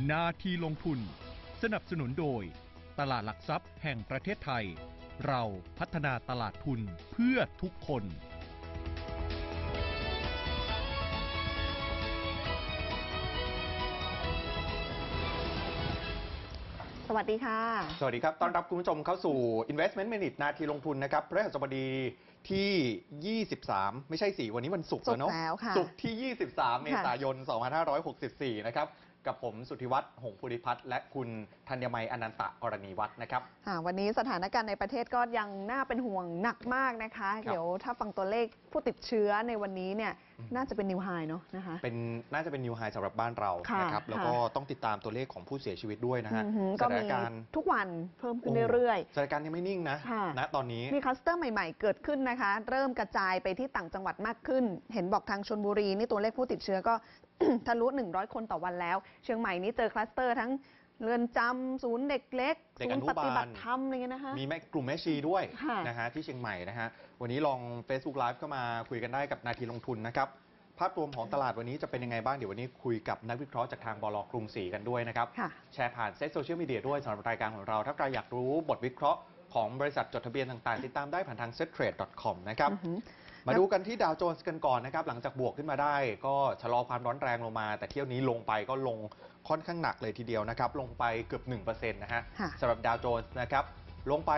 นาทีลงทุนสนับสนุนโดยตลาดหลักทรัพย์แห่งประเทศไทยเราพัฒนาตลาดทุนเพื่อทุกคนสวัสดีค่ะสวัสดีครับต้อนรับคุณผู้ชมเข้าสู่ Investment Minute นาทีลงทุนนะครับพฤหัสบดีที่ 23 ไม่ใช่สิวันนี้วันศุกร์แล้วเนาะศุกร์ที่ 23 เมษายน 2564 นะครับกับผมสุทธิวัฒน์ หงส์ภูริพัฒน์และคุณธัญมัยอนันตะกรณีวัฒน์นะครับวันนี้สถานการณ์ในประเทศก็ยังน่าเป็นห่วงหนักมากนะคะเดี๋ยวถ้าฟังตัวเลขผู้ติดเชื้อในวันนี้เนี่ยน่าจะเป็นนิวไฮเนาะนะคะน่าจะเป็นนิวไฮสำหรับบ้านเรานะครับแล้วก็ต้องติดตามตัวเลขของผู้เสียชีวิตด้วยนะฮะสถานการณ์ทุกวันเพิ่มขึ้นเรื่อยๆสถานการณ์ยังไม่นิ่งนะตอนนี้มีคลัสเตอร์ใหม่ๆเกิดขึ้นนะคะเริ่มกระจายไปที่ต่างจังหวัดมากขึ้นเห็นบอกทางชลบุรีนี่ตัวเลขผู้ติดเชื้อก็ ทะลุ100 คนต่อวันแล้วเชียงใหม่นี้เจอคลัสเตอร์ทั้งเรือนจำศูนย์เด็กเล็กศูนย์ปฏิบัติธรรมอะไรเงี้ยนะคะมีกลุ่มแม่ชีด้วยนะฮะที่เชียงใหม่นะฮะวันนี้ลอง Facebook Live ก็มาคุยกันได้กับนาทีลงทุนนะครับภาพรวมของตลาดวันนี้จะเป็นยังไงบ้างเดี๋ยววันนี้คุยกับนักวิเคราะห์จากทางบล.กรุงศรีกันด้วยนะครับแชร์ผ่านโซเชียลมีเดียด้วยสำหรับรายการของเราถ้าใครอยากรู้บทวิเคราะห์ของบริษัทจดทะเบียนต่างๆติดตามได้ผ่านทาง settrade.com นะครับมาดูกันที่ดาวโจนส์กันก่อนนะครับหลังจากบวกขึ้นมาได้ก็ชะลอความร้อนแรงลงมาแต่เที่ยวนี้ลงไปก็ลงค่อนข้างหนักเลยทีเดียวนะครับลงไปเกือบ 1% นะฮะสำหรับดาวโจนส์นะครับลงไป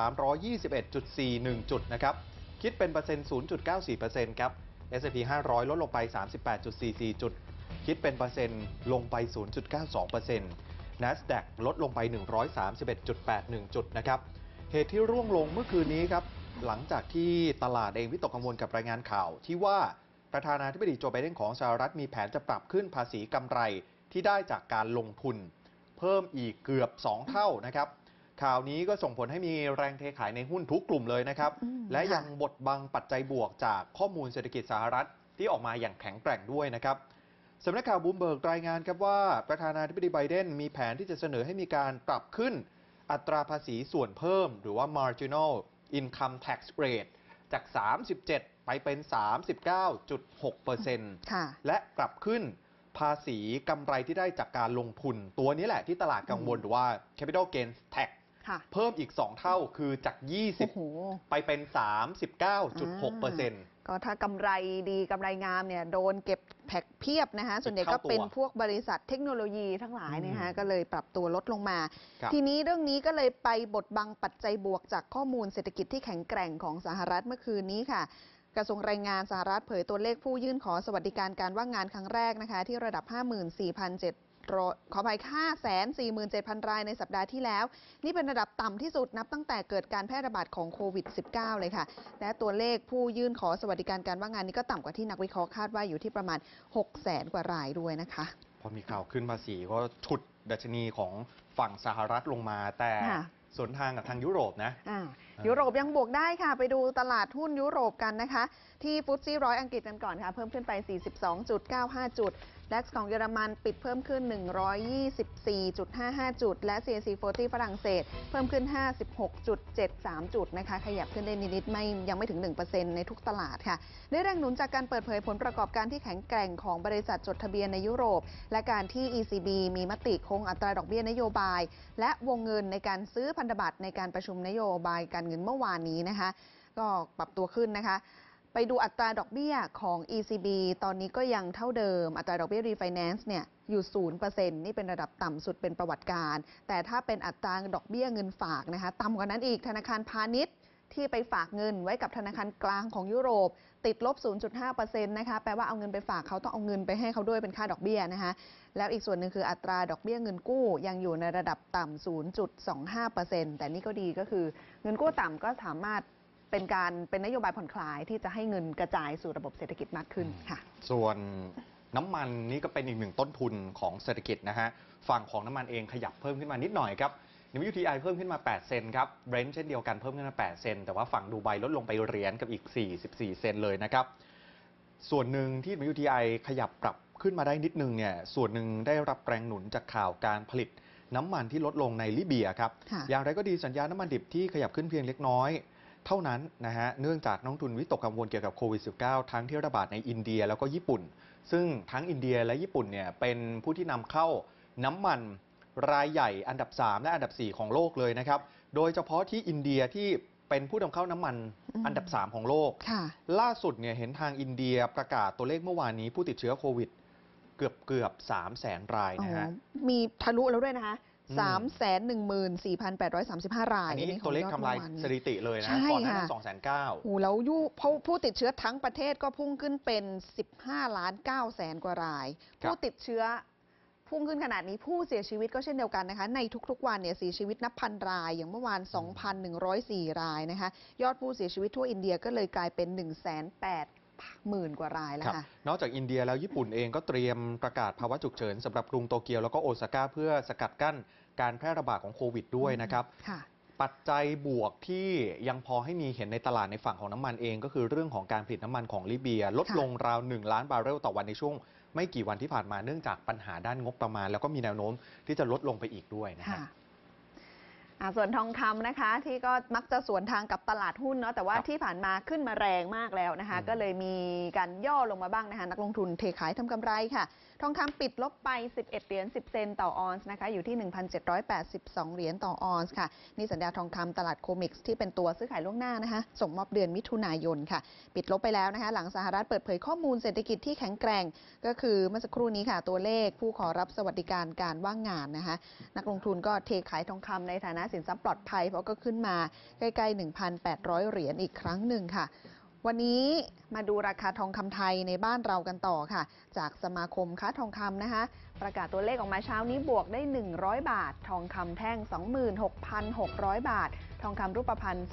321.41 จุดนะครับคิดเป็นเปอร์เซ็นต์ 0.94% ครับ S&P 500 ลดลงไป 38.44 จุดคิดเป็นเปอร์เซ็นต์ลงไป 0.92% NASDAQ ลดลงไป 131.81 จุดนะครับเหตุที่ร่วงลงเมื่อคืนนี้ครับหลังจากที่ตลาดเองวิตกกังวลกับรายงานข่าวที่ว่าประธานาธิบดีโจไบเดนของสหรัฐมีแผนจะปรับขึ้นภาษีกำไรที่ได้จากการลงทุนเพิ่มอีกเกือบ2เท่านะครับข่าวนี้ก็ส่งผลให้มีแรงเทขายในหุ้นทุกกลุ่มเลยนะครับและยังบดบังปัจจัยบวกจากข้อมูลเศรษฐกิจสหรัฐที่ออกมาอย่างแข็งแกร่งด้วยนะครับสำนักข่าวบลูมเบิร์กรายงานครับว่าประธานาธิบดีไบเดนมีแผนที่จะเสนอให้มีการปรับขึ้นอัตราภาษีส่วนเพิ่มหรือว่า marginal income tax rate จาก 37 ไปเป็น 39.6% และปรับขึ้นภาษีกำไรที่ได้จากการลงทุนตัวนี้แหละที่ตลาดกังวลหรือว่า capital gains tax เพิ่มอีก2เท่าคือจาก20ไปเป็น 39.6% ก็ถ้ากำไรดีกำไรงามเนี่ยโดนเก็บแพ็กเพียบนะคะส่วนใหญ่ก็เป็นพวกบริษัทเทคโนโลยีทั้งหลายนะคะก็เลยปรับตัวลดลงมาทีนี้เรื่องนี้ก็เลยไปบดบังปัจจัยบวกจากข้อมูลเศรษฐกิจที่แข็งแกร่งของสหรัฐเมื่อคืนนี้ค่ะกระทรวงแรงงานสหรัฐเผยตัวเลขผู้ยื่นขอสวัสดิการการว่างงานครั้งแรกนะคะที่ระดับ ขออภัย 547,000 รายในสัปดาห์ที่แล้วนี่เป็นระดับต่ำที่สุดนับตั้งแต่เกิดการแพร่ระบาดของโควิด -19 เลยค่ะและตัวเลขผู้ยื่นขอสวัสดิการการว่างงานนี้ก็ต่ำกว่าที่นักวิเคราะห์คาดว่าอยู่ที่ประมาณ 600,000 กว่ารายด้วยนะคะพอมีข่าวขึ้นภาษีก็ฉุดดัชนีของฝั่งสหรัฐลงมาแต่สวนทางกับทางยุโรปนะยุโรปยังบวกได้ค่ะไปดูตลาดหุ้นยุโรปกันนะคะที่ฟุตซี่100อังกฤษกันก่อนค่ะเพิ่มขึ้นไป 42.95 จุดDAX ของเยอรมันปิดเพิ่มขึ้น 124.55 จุดและ CAC 40 ฝรั่งเศสเพิ่มขึ้น 56.73 จุดนะคะขยับขึ้นได้นิดๆยังไม่ถึง 1% ในทุกตลาดค่ะได้แรงหนุนจากการเปิดเผยผลประกอบการที่แข็งแกร่งของบริษัทจดทะเบียนในยุโรปและการที่ ECB มีมติคงอัตราดอกเบี้ยนโยบายและวงเงินในการซื้อพันธบัตรในการประชุมนโยบายการเงินเมื่อวานนี้นะคะก็ปรับตัวขึ้นนะคะไปดูอัตราดอกเบี้ยของ ECB ตอนนี้ก็ยังเท่าเดิมอัตราดอกเบี้ย refinance เนี่ยอยู่ 0% นี่เป็นระดับต่ำสุดเป็นประวัติการแต่ถ้าเป็นอัตราดอกเบี้ยเงินฝากนะคะต่ำกว่านั้นอีกธนาคารพาณิชย์ที่ไปฝากเงินไว้กับธนาคารกลางของยุโรปติดลบ 0.5% นะคะแปลว่าเอาเงินไปฝากเขาต้องเอาเงินไปให้เขาด้วยเป็นค่าดอกเบี้ยนะคะแล้วอีกส่วนหนึ่งคืออัตราดอกเบี้ยเงินกู้ยังอยู่ในระดับต่ำ 0.25% แต่นี่ก็ดีก็คือเงินกู้ต่ำก็สามารถเป็นนโยบายผ่อนคลายที่จะให้เงินกระจายสู่ระบบเศรษฐกิจมากขึ้นค่ะส่วนน้ำมันนี่ก็เป็นอีกหนึ่งต้นทุนของเศรษฐกิจนะฮะฝั่งของน้ำมันเองขยับเพิ่มขึ้นมานิดหน่อยครับ WTI เพิ่มขึ้นมา8เซนต์ครับ Brent เช่นเดียวกันเพิ่มขึ้นมา8เซนต์แต่ว่าฝั่งดูไบลดลงไปเหรียญกับอีก44เซนต์เลยนะครับส่วนหนึ่งที่ WTI ขยับปรับขึ้นมาได้นิดนึงเนี่ยส่วนหนึ่งได้รับแรงหนุนจากข่าวการผลิตน้ำมันที่ลดลงในลิเบียครับอย่างไรก็ดีสัญญาณน้ำมันดิบที่ขยับขึ้นเพียงเล็กน้อยเท่านั้นนะฮะเนื่องจากนักลงทุนวิตกกังวลเกี่ยวกับโควิด -19 ทั้งที่ระบาดในอินเดียแล้วก็ญี่ปุ่นซึ่งทั้งอินเดียและญี่ปุ่นเนี่ยเป็นผู้ที่นำเข้าน้ำมันรายใหญ่อันดับ 3 และอันดับ 4 ของโลกเลยนะครับ โดยเฉพาะที่อินเดียที่เป็นผู้นำเข้าน้ำมันอันดับ 3 ของโลก ล่าสุดเนี่ยเห็นทางอินเดียประกาศตัวเลขเมื่อวานนี้ผู้ติดเชื้อโควิดเกือบ 300,000 รายนะฮะมีทะลุแล้วด้วยนะคะ314,835 รายอันนี้ตัวเลขทำลายสถิติเลยนะก่อนหน้านั้น290,000 แล้วผู้ติดเชื้อทั้งประเทศก็พุ่งขึ้นเป็น15,900,000 กว่ารายผู้ติดเชื้อพุ่งขึ้นขนาดนี้ผู้เสียชีวิตก็เช่นเดียวกันนะคะในทุกๆวันเนี่ยเสียชีวิตนับพันรายอย่างเมื่อวาน 2,104 รายนะคะยอดผู้เสียชีวิตทั่วอินเดียก็เลยกลายเป็น 180,000 กว่ารายแล้วค่ะนอกจากอินเดียแล้วญี่ปุ่นเองก็เตรียมประกาศภาวะฉุกเฉินสำหรับกรุงโตเกียวแล้วก็โอซาก้าเพื่อสกัดกั้นการแพร่ระบาดของโควิดด้วยนะครับปัจจัยบวกที่ยังพอให้มีเห็นในตลาดในฝั่งของน้ำมันเองก็คือเรื่องของการผลิตน้ำมันของลิเบียลดลงราว1 ล้านบาร์เรลต่อวันในช่วงไม่กี่วันที่ผ่านมาเนื่องจากปัญหาด้านงบประมาณแล้วก็มีแนวโน้มที่จะลดลงไปอีกด้วยนะครับส่วนทองคำนะคะที่ก็มักจะสวนทางกับตลาดหุ้นเนาะแต่ว่าที่ผ่านมาขึ้นมาแรงมากแล้วนะคะก็เลยมีการย่อลงมาบ้างนะคะนักลงทุนเทขายทำกำไรค่ะทองคำปิดลบไป11 เหรียญ 10 เซนต์ต่อออนซ์นะคะอยู่ที่ 1,782 เหรียญต่อออนซ์ค่ะนี่สัญญาทองคำตลาดโคมิกส์ที่เป็นตัวซื้อขายล่วงหน้านะคะส่งมอบเดือนมิถุนายนค่ะปิดลบไปแล้วนะคะหลังสหรัฐเปิดเผยข้อมูลเศรษฐกิจที่แข็งแกร่งก็คือเมื่อสักครู่นี้ค่ะตัวเลขผู้ขอรับสวัสดิการการว่างงานนะคะนักลงทุนก็เทขายทองคำในฐานะสินทรัพย์ปลอดภัยเพราะก็ขึ้นมาใกล้ๆ 1,800 เหรียญอีกครั้งหนึ่งค่ะวันนี้มาดูราคาทองคำไทยในบ้านเรากันต่อค่ะจากสมาคมค้าทองคำนะคะประกาศตัวเลขออกมาเช้านี้บวกได้100 บาททองคำแท่ง 26,600 บาททองคำรูปพรรณ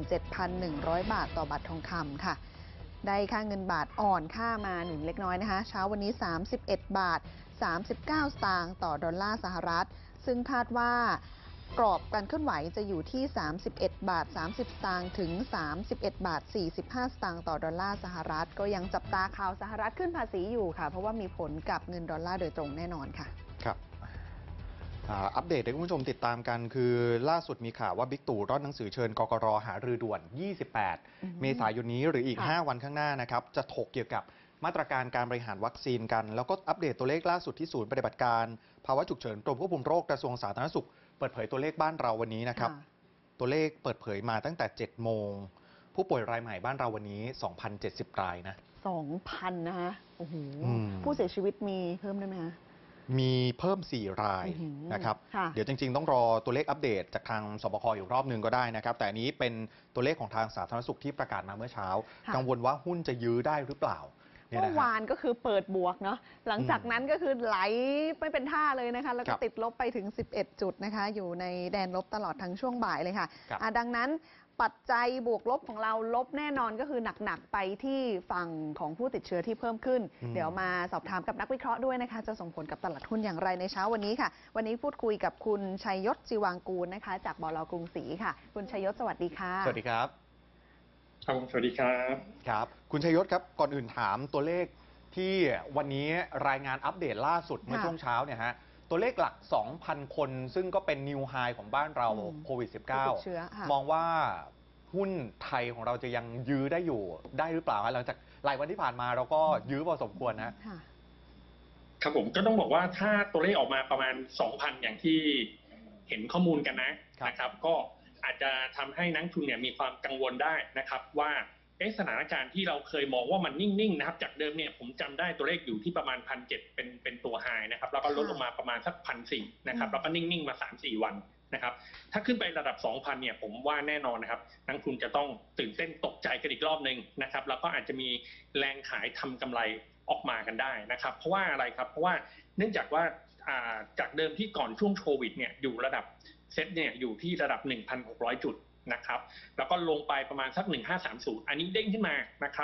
27,100 บาทต่อบาททองคำค่ะได้ค่าเงินบาทอ่อนค่ามาหนุนเล็กน้อยนะคะเช้าวันนี้31 บาท 39 สตางค์ต่อดอลลาร์สหรัฐซึ่งคาดว่ากรอบการเคลื่อนไหวจะอยู่ที่31 บาท 30 สตางค์ถึง31 บาท 45 สตางค์ต่อดอลลาร์สหรัฐก็ยังจับตาข่าวสหรัฐขึ้นภาษีอยู่ค่ะเพราะว่ามีผลกับเงินดอลลาร์โดยตรงแน่นอนค่ะครับอัปเดตให้คุณผู้ชมติดตามกันคือล่าสุดมีข่าวว่าบิ๊กตู่ร่อนหนังสือเชิญกกร.หารือด่วน 28 เมษายนนี้หรืออีก 5 วันข้างหน้านะครับจะถกเกี่ยวกับมาตรการการบริหารวัคซีนกันแล้วก็อัปเดตตัวเลขล่าสุดที่ศูนย์ปฏิบัติการภาวะฉุกเฉินกรมควบคุมโรคกระทรวงสาธารณสุขเปิดเผยตัวเลขบ้านเราวันนี้นะครับตัวเลขเปิดเผยมาตั้งแต่ 7 โมงผู้ป่วยรายใหม่บ้านเราวันนี้ 2,070 รายนะ 2,000 นะคะโอ้โหผู้เสียชีวิตมีเพิ่มได้ไหมคะมีเพิ่ม 4 รายนะครับเดี๋ยวจริงๆต้องรอตัวเลขอัปเดตจากทางสบคอีกรอบนึงก็ได้นะครับแต่อันนี้เป็นตัวเลขของทางสาธารณสุขที่ประกาศมาเมื่อเช้ากังวลว่าหุ้นจะยื้อได้หรือเปล่าเมื่อวานก็คือเปิดบวกเนาะหลังจากนั้นก็คือไหลไม่เป็นท่าเลยนะคะแล้วก็ติดลบไปถึง11 จุดนะคะอยู่ในแดนลบตลอดทั้งช่วงบ่ายเลยค่ะดังนั้นปัจจัยบวกลบของเราลบแน่นอนก็คือหนักๆไปที่ฝั่งของผู้ติดเชื้อที่เพิ่มขึ้นเดี๋ยวมาสอบถามกับนักวิเคราะห์ด้วยนะคะจะส่งผลกับตลาดหุ้นอย่างไรในเช้าวันนี้ค่ะวันนี้พูดคุยกับคุณชัยยศ จีวางกูลนะคะจากบล.กรุงศรีค่ะคุณชัยยศสวัสดีค่ะสวัสดีครับครับสวัสดีครับครับคุณชัยยศครับก่อนอื่นถามตัวเลขที่วันนี้รายงานอัปเดตล่าสุดเมื่อช่วงเช้าเนี่ยฮะตัวเลขหลัก 2,000 คนซึ่งก็เป็นนิวไฮของบ้านเราโควิด -19 มองว่าหุ้นไทยของเราจะยังยื้อได้อยู่ได้หรือเปล่าหลังจากหลายวันที่ผ่านมาเราก็ยื้อพอสมควรนะครับผมก็ต้องบอกว่าถ้าตัวเลขออกมาประมาณ 2,000 อย่างที่เห็นข้อมูลกันนะครับก็อาจจะทำให้นักทุนเนี่ยมีความกังวลได้นะครับว่าสถานการณ์ที่เราเคยมองว่ามันนิ่งๆนะครับจากเดิมเนี่ยผมจำได้ตัวเลขอยู่ที่ประมาณ 1,700 เป็นตัวไฮนะครับแล้วก็ลดลงมาประมาณสัก 1,400 นะครับแล้วก็นิ่งๆมา 3-4 วันนะครับถ้าขึ้นไประดับ 2,000 เนี่ยผมว่าแน่นอนนะครับนักทุนจะต้องตื่นเต้นตกใจกันอีกรอบนึงนะครับแล้วก็อาจจะมีแรงขายทำกำไรออกมากันได้นะครับเพราะว่าอะไรครับเพราะว่าเนื่องจากว่าจากเดิมที่ก่อนช่วงโควิดเนี่ยอยู่ระดับเซ็ตเนี่ยอยู่ที่ระดับ 1,600 จุดนะครับแล้วก็ลงไปประมาณสัก1530อันนี้เด้งขึ้นมานะครับ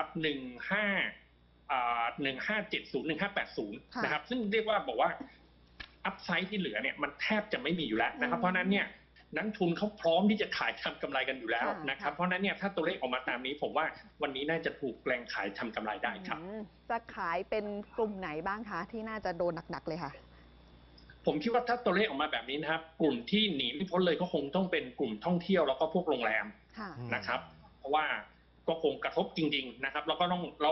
1570 1580นะครับซึ่งเรียกว่าบอกว่าอัพไซด์ที่เหลือเนี่ยมันแทบจะไม่มีอยู่แล้วนะครับเพราะนั้นเนี่ยนักทุนเขาพร้อมที่จะขายทำกำไรกันอยู่แล้วนะครับเพราะนั้นเนี่ยถ้าตัวเลขออกมาตามนี้ผมว่าวันนี้น่าจะถูกแรงขายทำกำไรได้ครับจะขายเป็นกลุ่มไหนบ้างคะที่น่าจะโดนหนักๆเลยค่ะผมคิดว่าถ้าตัวเลขออกมาแบบนี้นะครับกลุ่มที่หนีไม่พ้นเลยก็คงต้องเป็นกลุ่มท่องเที่ยวแล้วก็พวกโรงแรมนะครับเพราะว่าก็คงกระทบจริงๆนะครับแล้วก็ต้องเรา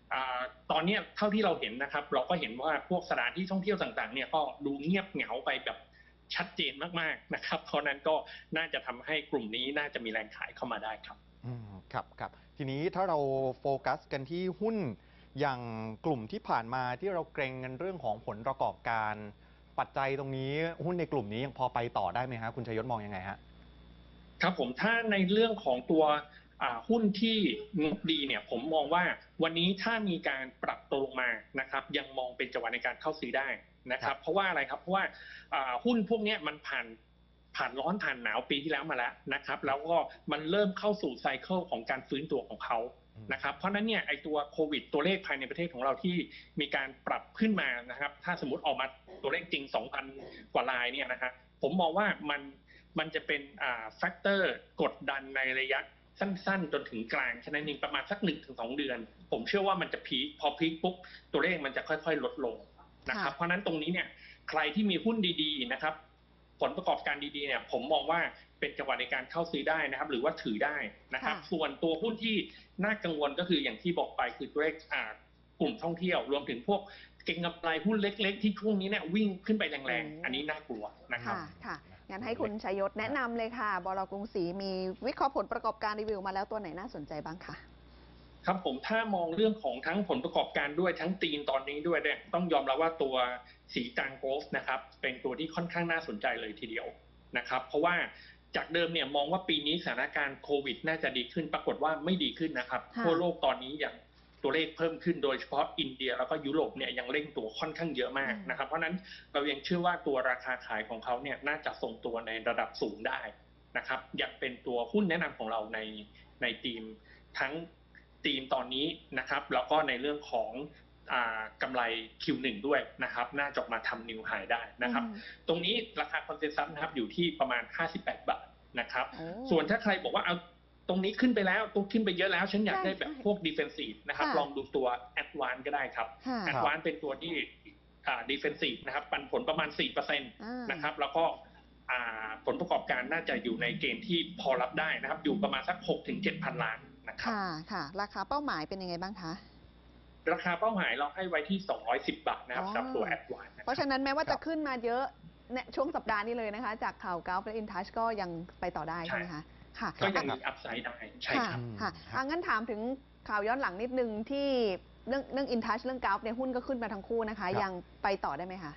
ตอนนี้เท่าที่เราเห็นนะครับเราก็เห็นว่าพวกสถานที่ท่องเที่ยวต่างๆเนี่ยก็ดูเงียบเหงาไปแบบชัดเจนมากๆนะครับเพราะนั้นก็น่าจะทำให้กลุ่มนี้น่าจะมีแรงขายเข้ามาได้ครับครับทีนี้ถ้าเราโฟกัสกันที่หุ้นอย่างกลุ่มที่ผ่านมาที่เราเกรงกันเรื่องของผลประกอบการปัจจัยตรงนี้หุ้นในกลุ่มนี้ยังพอไปต่อได้ไหมฮะคุณชัยยศมองยังไงฮะครับผมถ้าในเรื่องของตัวหุ้นที่งบดีเนี่ยผมมองว่าวันนี้ถ้ามีการปรับตัวลงมานะครับยังมองเป็นจังหวะในการเข้าซื้อได้นะครับเพราะว่าอะไรครับเพราะว่าหุ้นพวกนี้มันผ่านร้อนผ่านหนาวปีที่แล้วมาแล้วนะครับแล้วก็มันเริ่มเข้าสู่ไซเคิลของการฟื้นตัวของเขานะครับเพราะนั้นเนี่ยไอตัวโควิดตัวเลขภายในประเทศของเราที่มีการปรับขึ้นมานะครับถ้าสมมติออกมาตัวเลขจริง 2,000 กว่ารายเนี่ยนะครับผมมองว่ามันจะเป็นแฟกเตอร์กดดันในระยะสั้นๆจนถึงกลางฉะนั้นเองประมาณสัก 1-2 เดือนผมเชื่อว่ามันจะพีคพอพีคปุ๊บตัวเลขมันจะค่อยๆลดลงนะครับเพราะนั้นตรงนี้เนี่ยใครที่มีหุ้นดีๆนะครับผลประกอบการดีๆเนี่ยผมมองว่าเป็นจังหวะในการเข้าซื้อได้นะครับหรือว่าถือได้นะครับส่วนตัวหุ้นที่น่ากังวลก็คืออย่างที่บอกไปคือตัวเลขกลุ่มท่องเที่ยวรวมถึงพวกเก็งกำไรหุ้นเล็กๆที่ช่วงนี้เนี่ยวิ่งขึ้นไปแรงๆอันนี้น่ากลัวนะครับค่ะงั้นให้คุณชัยยศแนะนำเลยค่ะบล.กรุงศรีมีวิเคราะห์ผลประกอบการรีวิวมาแล้วตัวไหนน่าสนใจบ้างคะครับผมถ้ามองเรื่องของทั้งผลประกอบการด้วยทั้งธีมตอนนี้ด้วยเนี่ยต้องยอมรับว่าตัวสีจางโกลฟ์นะครับเป็นตัวที่ค่อนข้างน่าสนใจเลยทีเดียวนะครับเพราะว่าจากเดิมเนี่ยมองว่าปีนี้สถานการณ์โควิดน่าจะดีขึ้นปรากฏว่าไม่ดีขึ้นนะครับทั่วโลกตอนนี้อย่างตัวเลขเพิ่มขึ้นโดยเฉพาะอินเดียแล้วก็ยุโรปเนี่ยยังเร่งตัวค่อนข้างเยอะมากนะครับเพราะนั้นเรายังเชื่อว่าตัวราคาขายของเขาเนี่ยน่าจะทรงตัวในระดับสูงได้นะครับยังเป็นตัวหุ้นแนะนำของเราในทีมทั้งทีมตอนนี้นะครับแล้วก็ในเรื่องของกำไร Q1 ด้วยนะครับน่าจะมาทำนิวไฮได้นะครับตรงนี้ราคาคอนเซ็นซัสนะครับอยู่ที่ประมาณ58 บาทนะครับส่วนถ้าใครบอกว่าเอาตรงนี้ขึ้นไปแล้วตัวขึ้นไปเยอะแล้วฉันอยากได้แบบพวก defensive นะครับลองดูตัว Advance ก็ได้ครับ Advance เป็นตัวที่defensive นะครับปันผลประมาณ 4% นะครับแล้วก็ผลประกอบการน่าจะอยู่ในเกณฑ์ที่พอรับได้นะครับอยู่ประมาณสัก 6-7,000 ล้านนะครับค่ะราคาเป้าหมายเป็นยังไงบ้างคะราคาเป้าหมายเราให้ไว้ที่210 บาทนะครับสำหรับตัว Advance เพราะฉะนั้นแม้ว่าจะขึ้นมาเยอะเนี่ยช่วงสัปดาห์นี้เลยนะคะจากข่าวGulf และ InTouch ก็ยังไปต่อได้ใช่ไหมคะค่ะก็ยังมีอัพไซด์ได้ใช่ครับค่ะงั้นถามถึงข่าวย้อนหลังนิดนึงที่เรื่อง InTouch เรื่องGulfเนี่ยหุ้นก็ขึ้นมาทั้งคู่นะคะยังไปต่อได้ไหมคะ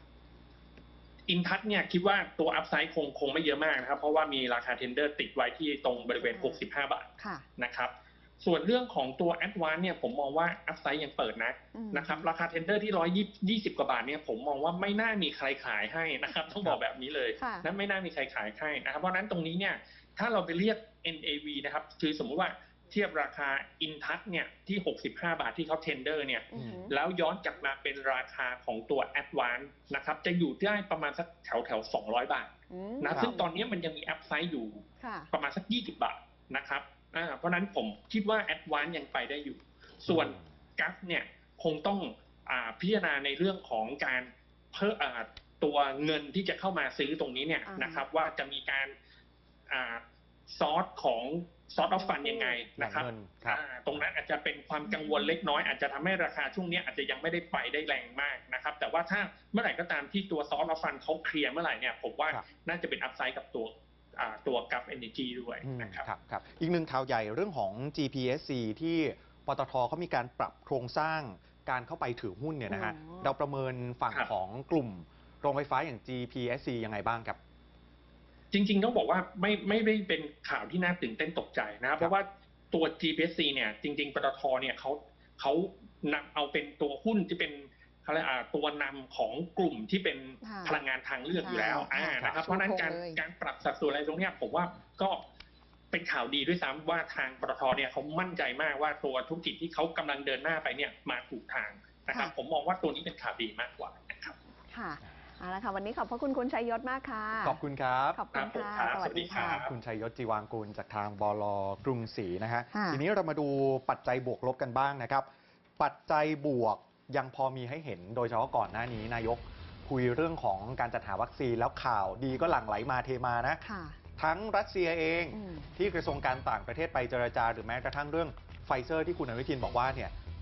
InTouchเนี่ยคิดว่าตัวอัพไซด์คงไม่เยอะมากนะครับเพราะว่ามีราคาเทนเดอร์ติดไว้ที่ตรงบริเวณ65 บาทนะครับส่วนเรื่องของตัว Advance เนี่ยผมมองว่าอัพไซด์ยังเปิดนะครับราคาเทนเดอร์ที่120 กว่าบาทเนี่ยผมมองว่าไม่น่ามีใครขายให้นะครับต้องบอกแบบนี้เลยนั้นไม่น่ามีใครขายให้นะครับเพราะนั้นตรงนี้เนี่ยถ้าเราไปเรียก NAV นะครับคือสมมุติว่าเทียบราคา InTouch เนี่ยที่65 บาทที่เขาเทนเดอร์เนี่ยแล้วย้อนกลับมาเป็นราคาของตัว Advance นะครับจะอยู่ได้ประมาณสักแถว200 บาทนะซึ่งตอนนี้มันยังมีอัพไซด์อยู่ประมาณสัก20 บาทนะครับเพราะนั้นผมคิดว่า Advance ยังไปได้อยู่ส่วน GAF เนี่ยคงต้องพิจารณาในเรื่องของการเพิ่มตัวเงินที่จะเข้ามาซื้อตรงนี้เนี่ยนะครับว่าจะมีการซอร์ตออฟฟันยังไงนะครับตรงนั้นอาจจะเป็นความกังวลเล็กน้อยอาจจะทำให้ราคาช่วงนี้อาจจะยังไม่ได้ไปได้แรงมากนะครับแต่ว่าถ้าเมื่อไหร่ก็ตามที่ตัวซอร์ตออฟฟันเขาเคลียร์เมื่อไหร่เนี่ยผมว่าน่าจะเป็นอัพไซด์กับตัวGulf Energy ด้วยนะครับอีกหนึ่งข่าวใหญ่เรื่องของ GPSC ที่ปตท.เขามีการปรับโครงสร้างการเข้าไปถือหุ้นเนี่ยนะฮะเราประเมินฝั่งของกลุ่มโรงไฟฟ้าอย่าง GPSC ยังไงบ้างครับจริงๆต้องบอกว่าไม่ได้เป็นข่าวที่น่าตื่นเต้นตกใจนะเพราะว่าตัว GPSC เนี่ยจริงๆปตท.เนี่ยเขานำเอาเป็นตัวหุ้นที่เป็นตัวนำของกลุ่มที่เป็นพลังงานทางเลือกอยู่แล้วนะครับเพราะนั้นการปรับสัดส่วนอะไรตรงนี้ผมว่าก็เป็นข่าวดีด้วยซ้ำว่าทางปตท.เนี่ยเขามั่นใจมากว่าตัวธุรกิจที่เขากำลังเดินหน้าไปเนี่ยมาถูกทางนะครับผมมองว่าตัวนี้เป็นข่าวดีมากกว่านะครับค่ะเอาละค่ะวันนี้ขอบพระคุณคุณชัยยศมากค่ะขอบคุณครับขอบคุณค่ะสวัสดีครับคุณชัยยศจีวางกูลจากทางบล.กรุงศรีนะฮะทีนี้เรามาดูปัจจัยบวกลบกันบ้างนะครับปัจจัยบวกยังพอมีให้เห็นโดยเฉพาะก่อนหน้านี้นายกคุยเรื่องของการจัดหาวัคซีนแล้วข่าวดีก็หลั่งไหลมาเทมานะทั้งรัสเซียเองที่กระทรวงการต่างประเทศไปเจรจาหรือแม้กระทั่งเรื่องไฟเซอร์ที่คุณอนุทินบอกว่าเนี่ยค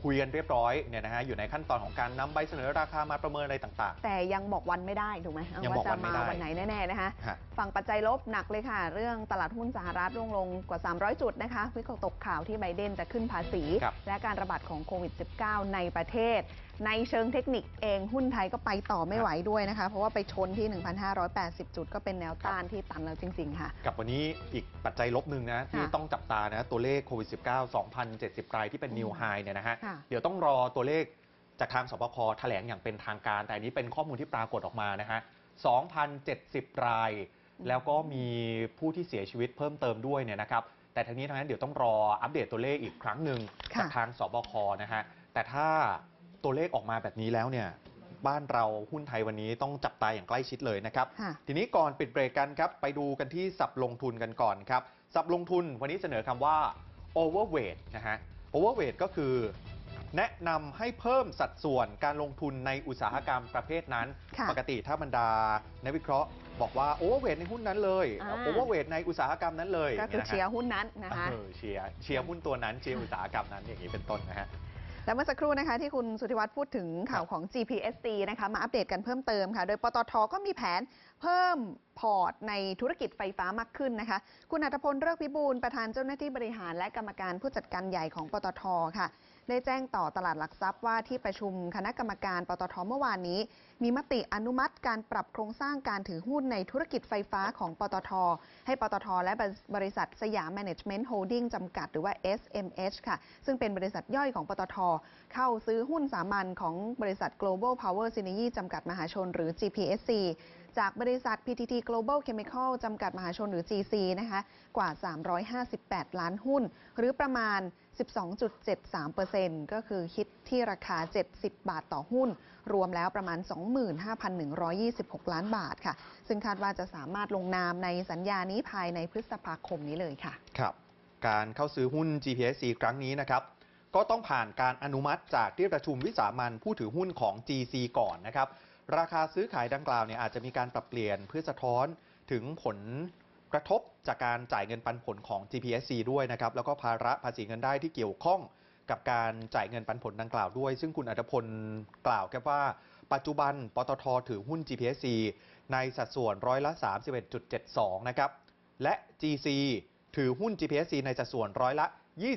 คุยกันเรียบร้อยเนี่ยนะฮะอยู่ในขั้นตอนของการนำใบเสนอราคามาประเมินอะไรต่างๆแต่ยังบอกวันไม่ได้ถูกไหมว่าจะมาวันไหนแน่ๆนะคะฝั่งปัจจัยลบหนักเลยค่ะเรื่องตลาดหุ้นสหรัฐร่วงลงกว่า300จุดนะคะวิเคราะห์ตกข่าวที่ไบเดนจะขึ้นภาษีและการระบาดของโควิด -19 ในประเทศในเชิงเทคนิคเองหุ้นไทยก็ไปต่อไม่ไหวด้วยนะคะเพราะว่าไปชนที่ 1,580 จุดก็เป็นแนวต้านที่ตันแล้วจริงๆค่ะกับวันนี้อีกปัจจัยลบหนึ่งนะที่ต้องจับตานะตัวเลขโควิด -19 2,070 รายที่เป็นนิวไฮเนี่ยนะฮะเดี๋ยวต้องรอตัวเลขจากทางสบคแถลงอย่างเป็นทางการแต่อันนี้เป็นข้อมูลที่ปรากฏออกมานะฮะ 2,070 รายแล้วก็มีผู้ที่เสียชีวิตเพิ่มเติมด้วยเนี่ยนะครับแต่ทั้งนี้ทั้งนั้นเดี๋ยวต้องรออัปเดตตัวเลขอีกครั้งหนึ่งจากทางสบคนะฮะแต่ถ้าตัวเลขออกมาแบบนี้แล้วเนี่ยบ้านเราหุ้นไทยวันนี้ต้องจับตาอย่างใกล้ชิดเลยนะครับทีนี้ก่อนปิดเบรกกันครับไปดูกันที่สับลงทุนกันก่อนครับสับลงทุนวันนี้เสนอคำว่า overweight นะฮะ overweight ก็คือแนะนำให้เพิ่มสัดส่วนการลงทุนในอุตสาหกรรมประเภทนั้นปกติถ้าบรรดานักวิเคราะห์บอกว่า overweight ในหุ้นนั้นเลย overweight ในอุตสาหกรรมนั้นเลยก็คือเชียร์หุ้นนั้นนะคะเชียร์หุ้นตัวนั้นเชียร์อุตสาหกรรมนั้นอย่างนี้เป็นต้นนะฮะและเมื่อสักครู่นะคะที่คุณสุทธิวัฒน์พูดถึงข่าวของ GPSC นะคะมาอัปเดตกันเพิ่มเติมค่ะโดยปตท.ก็มีแผนเพิ่มพอร์ตในธุรกิจไฟฟ้ามากขึ้นนะคะคุณอัธพล ฤกษ์พิบูลประธานเจ้าหน้าที่บริหารและกรรมการผู้จัดการใหญ่ของปตท.ค่ะได้แจ้งต่อตลาดหลักทรัพย์ว่าที่ประชุมคณะกรรมการปตท.เมื่อวานนี้มีมติอนุมัติการปรับโครงสร้างการถือหุ้นในธุรกิจไฟฟ้าของปตท.ให้ปตท.และบริษัทสยามแมเนจเมนต์โฮลดิ้งจำกัดหรือว่า SMH ค่ะซึ่งเป็นบริษัทย่อยของปตท.เข้าซื้อหุ้นสามัญของบริษัท Global Power Synergy จำกัดมหาชนหรือ GPSC จากบริษัท PTT Global Chemical จำกัดมหาชนหรือ GC นะคะกว่า358ล้านหุ้นหรือประมาณ 12.73% ก็คือคิดที่ราคา70 บาทต่อหุ้นรวมแล้วประมาณ 25,126 ล้านบาทค่ะซึ่งคาดว่าจะสามารถลงนามในสัญญานี้ภายในพฤษภาคมนี้เลยค่ะครับการเข้าซื้อหุ้น GPSC ครั้งนี้นะครับก็ต้องผ่านการอนุมัติจากที่ประชุมวิสามัญผู้ถือหุ้นของ GC ก่อนนะครับราคาซื้อขายดังกล่าวเนี่ยอาจจะมีการปรับเปลี่ยนเพื่อสะท้อนถึงผลกระทบจากการจ่ายเงินปันผลของ GPSC ด้วยนะครับแล้วก็ภาระภาษีเงินได้ที่เกี่ยวข้องกับการจ่ายเงินปันผลดังกล่าวด้วยซึ่งคุณอัธพลกล่าวครับว่าปัจจุบันปตท.ถือหุ้น GPSC ในสัดส่วนร้อยละ 31.72 นะครับและ GC ถือหุ้น GPSC ในสัดส่วนร้อยละ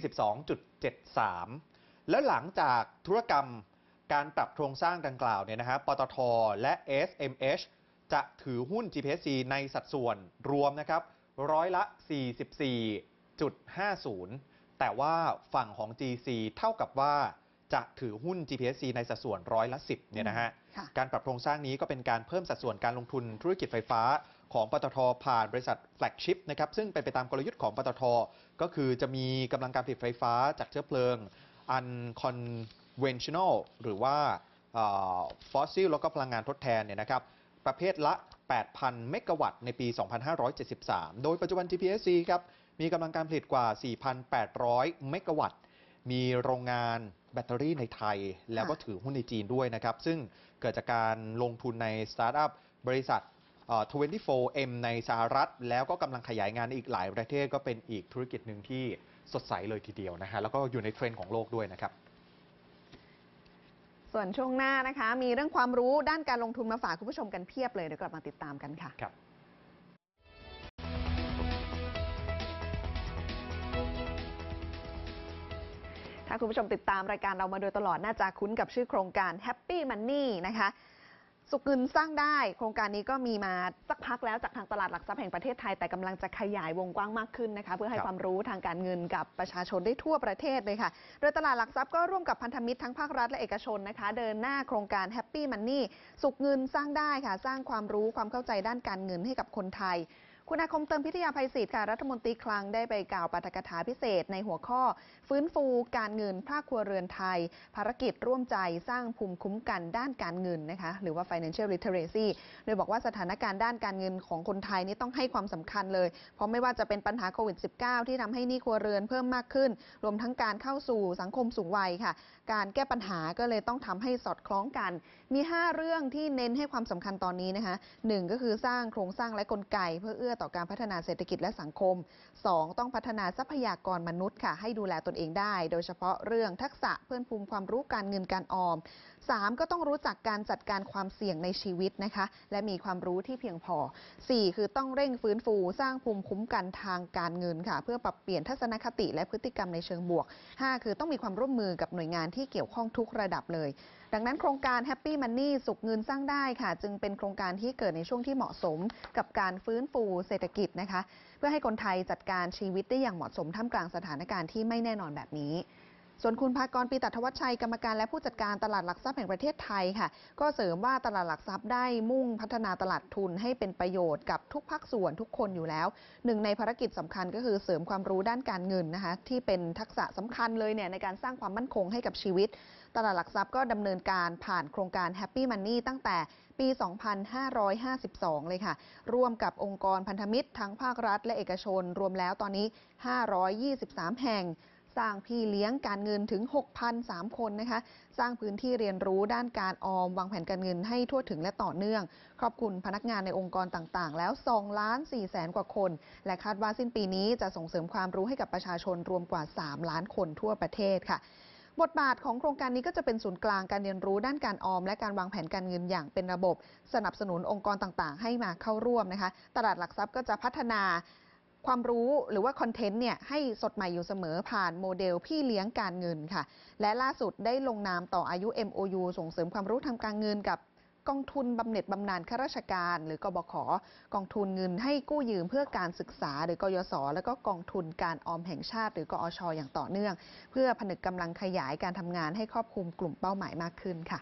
22.73 และหลังจากธุรกรรมการปรับโครงสร้างดังกล่าวเนี่ยนะฮะปตท.และ SMH จะถือหุ้น GPSC ในสัดส่วนรวมนะครับร้อยละ 44.50 แต่ว่าฝั่งของ GC เท่ากับว่าจะถือหุ้น GPSC ในสัดส่วนร้อยละ 10 เนี่ยนะฮะการปรับโครงสร้างนี้ก็เป็นการเพิ่มสัดส่วนการลงทุนธุรกิจไฟฟ้าของปตท.ผ่านบริษัทแฟลกชิพนะครับซึ่งเป็นไปตามกลยุทธ์ของปตท.ก็คือจะมีกำลังการผลิตไฟฟ้าจากเชื้อเพลิง unconventional หรือว่าฟอสซิลแล้วก็พลังงานทดแทนเนี่ยนะครับประเภทละ 8,000 เมกะวัตต์ในปี 2573 โดยปัจจุบัน GPSC ครับมีกำลังการผลิตกว่า 4,800 เมกะวัตต์มีโรงงานแบตเตอรี่ในไทยแล้วก็ถือหุ้นในจีนด้วยนะครับซึ่งเกิดจากการลงทุนในสตาร์ทอัพบริษัท24M ในสหรัฐแล้วก็กำลังขยายงานในอีกหลายประเทศก็เป็นอีกธุรกิจหนึ่งที่สดใสเลยทีเดียวนะฮะแล้วก็อยู่ในเทรนด์ของโลกด้วยนะครับส่วนช่วงหน้านะคะมีเรื่องความรู้ด้านการลงทุนมาฝากคุณผู้ชมกันเพียบเลยเดี๋ยวกลับมาติดตามกันค่ะครับถ้าคุณผู้ชมติดตามรายการเรามาโดยตลอดน่าจะคุ้นกับชื่อโครงการ Happy Money นะคะสุขเงินสร้างได้โครงการนี้ก็มีมาสักพักแล้วจากทางตลาดหลักทรัพย์แห่งประเทศไทยแต่กำลังจะขยายวงกว้างมากขึ้นนะคะเพื่อให้ความรู้ทางการเงินกับประชาชนได้ทั่วประเทศเลยค่ะโดยตลาดหลักทรัพย์ก็ร่วมกับพันธมิตรทั้งภาครัฐและเอกชนนะคะเดินหน้าโครงการ Happy Money สุขเงินสร้างได้ค่ะสร้างความรู้ความเข้าใจด้านการเงินให้กับคนไทยคุณอาคมเติมพิทยาภัยศิษย์ค่ะรัฐมนตรีคลังได้ไปกล่าวปาฐกถาพิเศษในหัวข้อฟื้นฟูการเงินภาคครัวเรือนไทยภารกิจร่วมใจสร้างภูมิคุ้มกันด้านการเงินนะคะหรือว่า financial literacy โดยบอกว่าสถานการณ์ด้านการเงินของคนไทยนี่ต้องให้ความสำคัญเลยเพราะไม่ว่าจะเป็นปัญหาโควิด -19 ที่ทำให้หนี้ครัวเรือนเพิ่มมากขึ้นรวมทั้งการเข้าสู่สังคมสูงวัยค่ะการแก้ปัญหาก็เลยต้องทำให้สอดคล้องกันมี 5 เรื่องที่เน้นให้ความสำคัญตอนนี้นะคะ 1 ก็คือสร้างโครงสร้างและกลไกเพื่อเอื้อต่อการพัฒนาเศรษฐกิจและสังคม 2 ต้องพัฒนาทรัพยากรมนุษย์ค่ะให้ดูแลตนเองได้ โดยเฉพาะเรื่องทักษะเพิ่มพูนความรู้การเงินการออม 3 ก็ต้องรู้จักการจัดการความเสี่ยงในชีวิตนะคะและมีความรู้ที่เพียงพอ 4 คือต้องเร่งฟื้นฟูสร้างภูมิคุ้มกันทางการเงินค่ะเพื่อปรับเปลี่ยนทัศนคติและพฤติกรรมในเชิงบวก 5 คือต้องมีความร่วมมือกับหน่วยงานที่เกี่ยวข้องทุกระดับเลยดังนั้นโครงการ Happy Money สุขเงินสร้างได้ค่ะจึงเป็นโครงการที่เกิดในช่วงที่เหมาะสมกับการฟื้นฟูเศรษฐกิจนะคะเพื่อให้คนไทยจัดการชีวิตได้อย่างเหมาะสมท่ามกลางสถานการณ์ที่ไม่แน่นอนแบบนี้ส่วนคุณภากร ปีตัทวัชชัยกรรมการและผู้จัดการตลาดหลักทรัพย์แห่งประเทศไทยค่ะก็เสริมว่าตลาดหลักทรัพย์ได้มุ่งพัฒนาตลาดทุนให้เป็นประโยชน์กับทุกภาคส่วนทุกคนอยู่แล้วหนึ่งในภารกิจสำคัญก็คือเสริมความรู้ด้านการเงินนะคะที่เป็นทักษะสำคัญเลยเนี่ยในการสร้างความมั่นคงให้กับชีวิตตลาดหลักทรัพย์ก็ดำเนินการผ่านโครงการ Happy Money ตั้งแต่ปี 2552 เลยค่ะร่วมกับองค์กรพันธมิตรทั้งภาครัฐและเอกชนรวมแล้วตอนนี้ 523 แห่งสร้างพี่เลี้ยงการเงินถึง 6,003 คนนะคะสร้างพื้นที่เรียนรู้ด้านการออมวางแผนการเงินให้ทั่วถึงและต่อเนื่องครอบคลุมพนักงานในองค์กรต่างๆแล้ว2.4 แสนกว่าคนและคาดว่าสิ้นปีนี้จะส่งเสริมความรู้ให้กับประชาชนรวมกว่า 3 ล้านคนทั่วประเทศค่ะบทบาทของโครงการนี้ก็จะเป็นศูนย์กลางการเรียนรู้ด้านการออมและการวางแผนการเงินอย่างเป็นระบบสนับสนุนองค์กรต่างๆให้มาเข้าร่วมนะคะตลาดหลักทรัพย์ก็จะพัฒนาความรู้หรือว่าคอนเทนต์เนี่ยให้สดใหม่อยู่เสมอผ่านโมเดลพี่เลี้ยงการเงินค่ะและล่าสุดได้ลงนามต่ออายุ MOU ส่งเสริมความรู้ทางการเงินกับกองทุนบำเหน็จบำนาญข้าราชการหรือกบข.กองทุนเงินให้กู้ยืมเพื่อการศึกษาหรือกยศและก็กองทุนการออมแห่งชาติหรือกอช.อย่างต่อเนื่องเพื่อผนึกกำลังขยายการทำงานให้ครอบคลุมกลุ่มเป้าหมายมากขึ้นค่ะ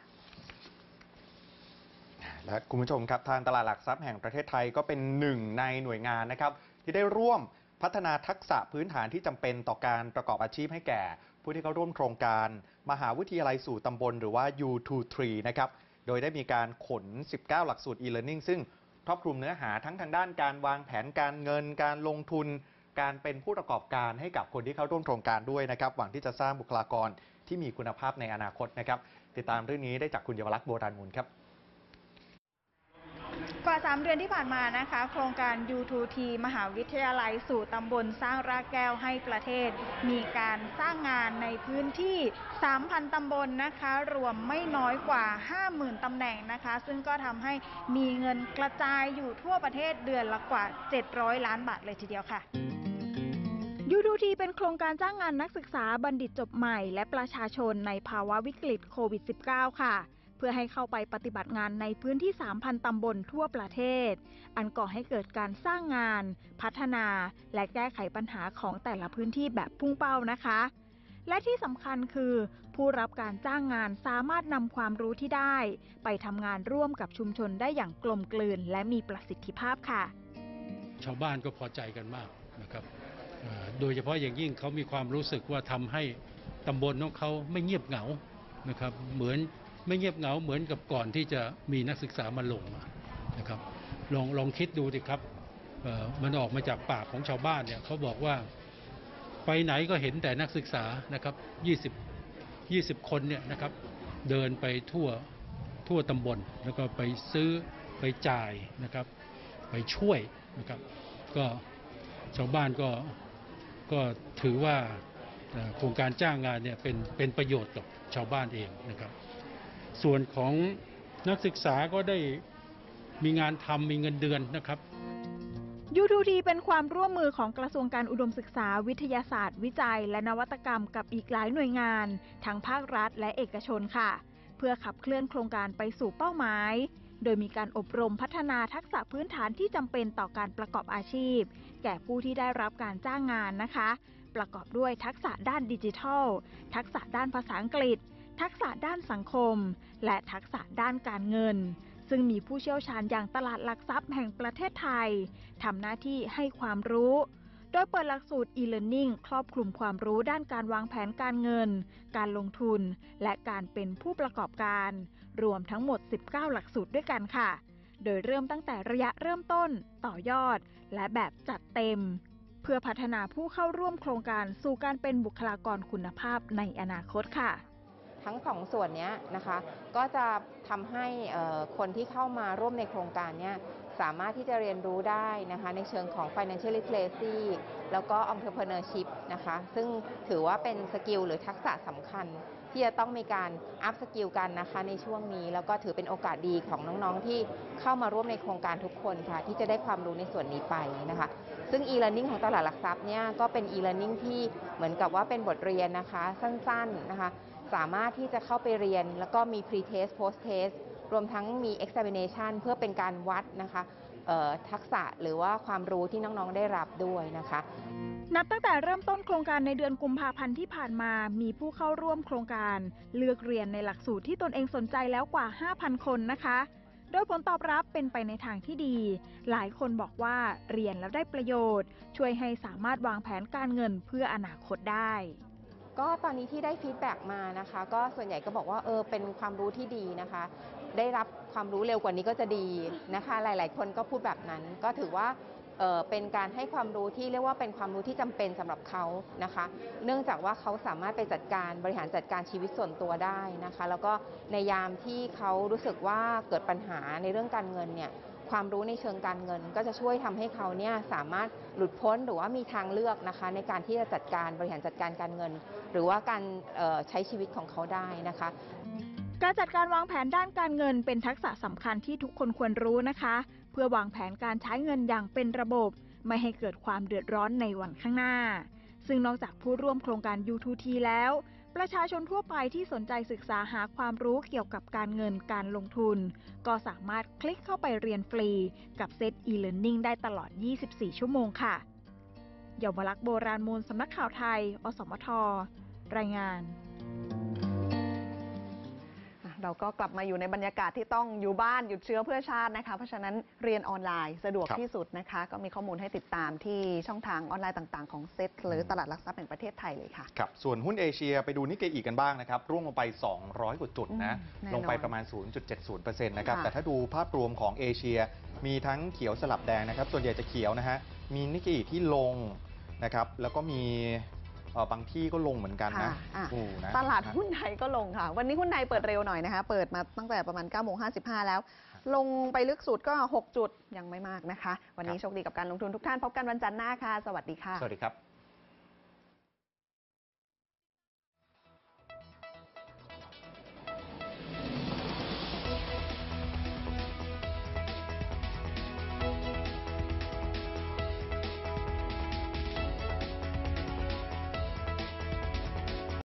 และคุณผู้ชมครับทางตลาดหลักทรัพย์แห่งประเทศไทยก็เป็นหนึ่งในหน่วยงานนะครับที่ได้ร่วมพัฒนาทักษะพื้นฐานที่จำเป็นต่อการประกอบอาชีพให้แก่ผู้ที่เข้าร่วมโครงการมหาวิทยาลัยสู่ตำบลหรือว่า U23 นะครับโดยได้มีการขน 19 หลักสูตร e-learning ซึ่งครอบคลุมเนื้อหาทั้งทางด้านการวางแผนการเงินการลงทุนการเป็นผู้ประกอบการให้กับคนที่เข้าร่วมโครงการด้วยนะครับหวังที่จะสร้างบุคลากรที่มีคุณภาพในอนาคตนะครับติดตามเรื่องนี้ได้จากคุณเยาวลักษณ์โบราณมูลครับกว่า 3 เดือนที่ผ่านมานะคะโครงการ U2T มหาวิทยาลัยสู่ตำบลสร้างรากแก้วให้ประเทศมีการสร้างงานในพื้นที่ 3,000 ตำบลนะคะรวมไม่น้อยกว่า 50,000 ตำแหน่งนะคะซึ่งก็ทำให้มีเงินกระจายอยู่ทั่วประเทศเดือนละกว่า 700 ล้านบาทเลยทีเดียวค่ะ U2T เป็นโครงการจ้างงานนักศึกษาบัณฑิตจบใหม่และประชาชนในภาวะวิกฤตโควิด -19 ค่ะเพื่อให้เข้าไปปฏิบัติงานในพื้นที่ 3,000 ตำบลทั่วประเทศอันก่อให้เกิดการสร้างงานพัฒนาและแก้ไขปัญหาของแต่ละพื้นที่แบบพุ่งเป้านะคะและที่สำคัญคือผู้รับการจ้างงานสามารถนำความรู้ที่ได้ไปทำงานร่วมกับชุมชนได้อย่างกลมกลืนและมีประสิทธิภาพค่ะชาวบ้านก็พอใจกันมากนะครับโดยเฉพาะอย่างยิ่งเขามีความรู้สึกว่าทำให้ตำบลของเขาไม่เงียบเหงานะครับไม่เงียบเหงาเหมือนกับก่อนที่จะมีนักศึกษามาลงนะครับลองคิดดูสิครับมันออกมาจากปากของชาวบ้านเนี่ยเขาบอกว่าไปไหนก็เห็นแต่นักศึกษานะครับ20 คนเนี่ยนะครับเดินไปทั่วตำบลแล้วก็ไปซื้อไปจ่ายนะครับไปช่วยนะครับก็ชาวบ้านก็ถือว่าโครงการจ้างงานเนี่ยเป็นประโยชน์กับชาวบ้านเองนะครับส่วนของนักศึกษาก็ได้มีงานทำมีเงินเดือนนะครับ U2T เป็นความร่วมมือของกระทรวงการอุดมศึกษาวิทยาศาสตร์วิจัยและนวัตกรรมกับอีกหลายหน่วยงานทั้งภาครัฐและเอกชนค่ะเพื่อขับเคลื่อนโครงการไปสู่เป้าหมายโดยมีการอบรมพัฒนาทักษะพื้นฐานที่จำเป็นต่อการประกอบอาชีพแก่ผู้ที่ได้รับการจ้างงานนะคะประกอบด้วยทักษะด้านดิจิทัลทักษะด้านภาษาอังกฤษทักษะด้านสังคมและทักษะด้านการเงินซึ่งมีผู้เชี่ยวชาญอย่างตลาดหลักทรัพย์แห่งประเทศไทยทำหน้าที่ให้ความรู้โดยเปิดหลักสูตร e-learning ครอบคลุมความรู้ด้านการวางแผนการเงินการลงทุนและการเป็นผู้ประกอบการรวมทั้งหมด19หลักสูตรด้วยกันค่ะโดยเริ่มตั้งแต่ระยะเริ่มต้นต่อยอดและแบบจัดเต็มเพื่อพัฒนาผู้เข้าร่วมโครงการสู่การเป็นบุคลากรคุณภาพในอนาคตค่ะทั้ง2ส่วนนี้นะคะก็จะทำให้คนที่เข้ามาร่วมในโครงการนี้สามารถที่จะเรียนรู้ได้นะคะในเชิงของ financial literacy แล้วก็ entrepreneurship นะคะซึ่งถือว่าเป็นสกิลหรือทักษะสำคัญที่จะต้องมีการอัพสกิลกันนะคะในช่วงนี้แล้วก็ถือเป็นโอกาสดีของน้องๆที่เข้ามาร่วมในโครงการทุกคนค่ะที่จะได้ความรู้ในส่วนนี้ไปนะคะซึ่ง e-learning ของตลาดหลักทรัพย์เนี่ยก็เป็น e-learning ที่เหมือนกับว่าเป็นบทเรียนนะคะสั้นๆนะคะสามารถที่จะเข้าไปเรียนแล้วก็มี pre-test post-test รวมทั้งมี examination เพื่อเป็นการวัดนะคะทักษะหรือว่าความรู้ที่น้องๆได้รับด้วยนะคะนับตั้งแต่เริ่มต้นโครงการในเดือนกุมภาพันธ์ที่ผ่านมามีผู้เข้าร่วมโครงการเลือกเรียนในหลักสูตรที่ตนเองสนใจแล้วกว่า 5,000 คนนะคะโดยผลตอบรับเป็นไปในทางที่ดีหลายคนบอกว่าเรียนแล้วได้ประโยชน์ช่วยให้สามารถวางแผนการเงินเพื่ออนาคตได้ก็ตอนนี้ที่ได้ฟีดแบ็กมานะคะก็ส่วนใหญ่ก็บอกว่าเป็นความรู้ที่ดีนะคะได้รับความรู้เร็วกว่านี้ก็จะดีนะคะหลายๆคนก็พูดแบบนั้นก็ถือว่าเป็นการให้ความรู้ที่เรียกว่าเป็นความรู้ที่จำเป็นสำหรับเขานะคะเนื่องจากว่าเขาสามารถไปจัดการบริหารจัดการชีวิตส่วนตัวได้นะคะแล้วก็ในยามที่เขารู้สึกว่าเกิดปัญหาในเรื่องการเงินเนี่ยความรู้ในเชิงการเงินก็จะช่วยทำให้เขาเนี่ยสามารถหลุดพ้นหรือว่ามีทางเลือกนะคะในการที่จะจัดการบริหารจัดการการเงินหรือว่าการใช้ชีวิตของเขาได้นะคะการจัดการวางแผนด้านการเงินเป็นทักษะสำคัญที่ทุกคนควรรู้นะคะเพื่อวางแผนการใช้เงินอย่างเป็นระบบไม่ให้เกิดความเดือดร้อนในวันข้างหน้าซึ่งนอกจากผู้ร่วมโครงการ U2T แล้วประชาชนทั่วไปที่สนใจศึกษาหาความรู้เกี่ยวกับการเงินการลงทุนก็สามารถคลิกเข้าไปเรียนฟรีกับเซต e-learning ได้ตลอด 24 ชั่วโมงค่ะเยาวลักษณ์โบราณมูลสำนักข่าวไทยอสมทรายงานเราก็กลับมาอยู่ในบรรยากาศที่ต้องอยู่บ้านหยุดเชื้อเพื่อชาตินะคะเพราะฉะนั้นเรียนออนไลน์สะดวกที่สุดนะคะก็มีข้อมูลให้ติดตามที่ช่องทางออนไลน์ต่างๆของเซ็ตหรือตลาดหลักทรัพย์แห่งประเทศไทยเลยค่ะครับส่วนหุ้นเอเชียไปดูนิกเกอิกันบ้างนะครับร่วงลงไป200กว่าจุดนะลงไปประมาณ 0.70% นะครับแต่ถ้าดูภาพรวมของเอเชียมีทั้งเขียวสลับแดงนะครับส่วนใหญ่จะเขียวนะฮะมีนิกเกอิที่ลงนะครับแล้วก็มีบางที่ก็ลงเหมือนกันนะตลาดหุ้นไทยก็ลงค่ะวันนี้หุ้นไทยเปิดเร็วหน่อยนะคะเปิดมาตั้งแต่ประมาณ 9:55 แล้วลงไปลึกสุดก็6จุดยังไม่มากนะคะวันนี้โชคดีกับการลงทุนทุกท่านพบกันวันจันทร์หน้าค่ะสวัสดีค่ะสวัสดีครับ